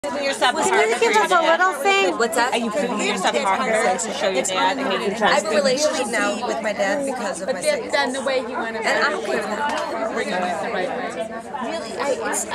Putting yourself in Can you give us a little thing? What's that? Are you putting yourself in harm's way to show your dad and making I trust? have a relationship now with my dad because of my sickness. Then the way he went about And I'm okay with that. bringing it the right way. Really,